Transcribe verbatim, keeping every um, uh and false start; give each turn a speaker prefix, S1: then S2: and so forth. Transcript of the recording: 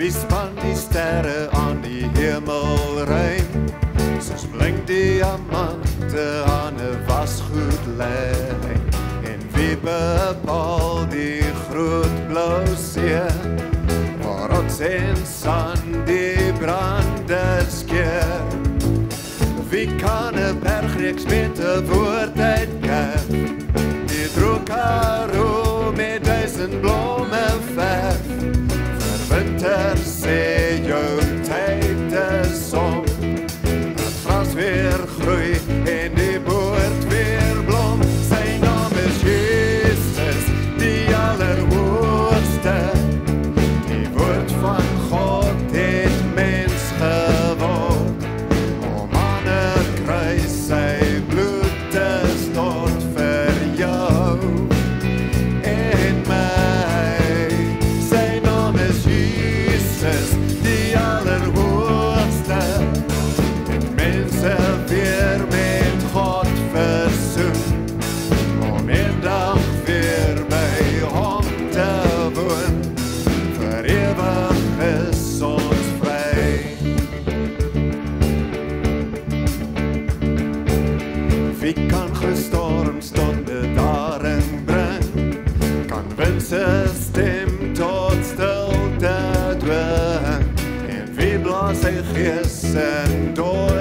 S1: Wie span die sterre aan die hemelruim? Soos blink diamante aan 'n wasgoedlyn. En wie bepaal die groot blou see, waar rots en sand die branders keer? Wie kan 'n bergreeks met 'n woord uitkerf? Die droë Karoo met duisend blomme verf. Vir winter sê jou tyd is om, het gras weer groei en die boord weer blom. Sy naam is Jesus, die Allerhoogste. Die woord van God het mens geword, om aan 'n kruis sy bloed te stort vir jou en my. Sy naam is Jesus, die Allerhoogste. Dit mense weer met God versoen, om eendag weer by hom te woon. Vir ewig is ons vry. Wie kan gestormstonde daarin bring? Kan wind se stem tot stilte dwing? En wie blaas sy gees in dood